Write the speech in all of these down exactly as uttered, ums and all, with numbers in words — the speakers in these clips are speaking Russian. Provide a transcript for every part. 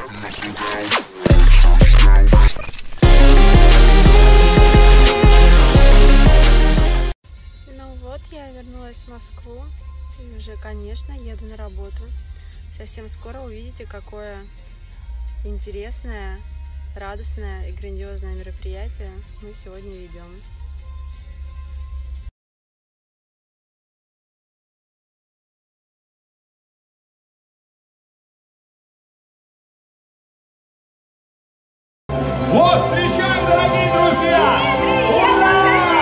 Ну вот, я вернулась в Москву и уже, конечно, еду на работу. Совсем скоро увидите, какое интересное, радостное и грандиозное мероприятие мы сегодня ведем. Вот, встречаем, дорогие друзья! Ура!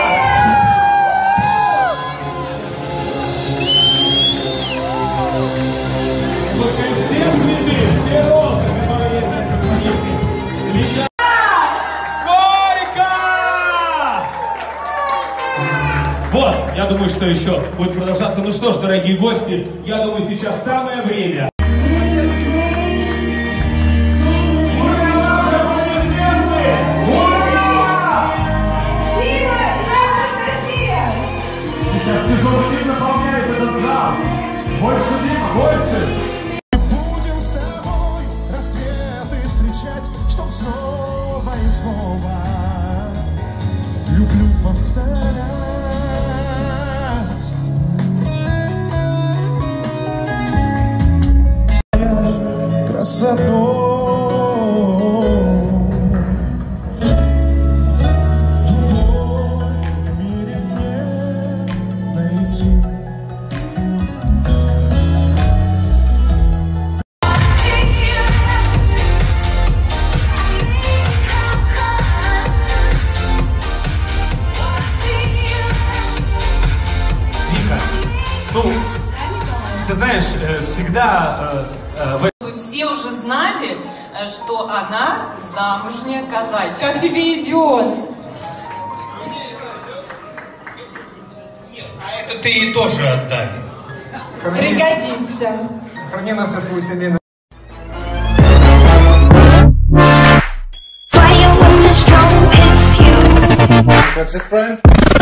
Пускай все цветы, все розы, которые есть на этом планете, летят. Горько! Вот, я думаю, что еще будет продолжаться. Ну что ж, дорогие гости, я думаю, сейчас самое время. Тяжелый дым наполняет этот зал. Больше дима, больше. Будем с тобой рассветы встречать, чтоб снова и снова люблю повторять. Красотой. Ну, ты знаешь, всегда э, э, Вы все уже знали, что она замужняя казачка. Как тебе идет? А это ты ей тоже отдай. Пригодится. Храни, Настя, свой семейный. That's it, friend?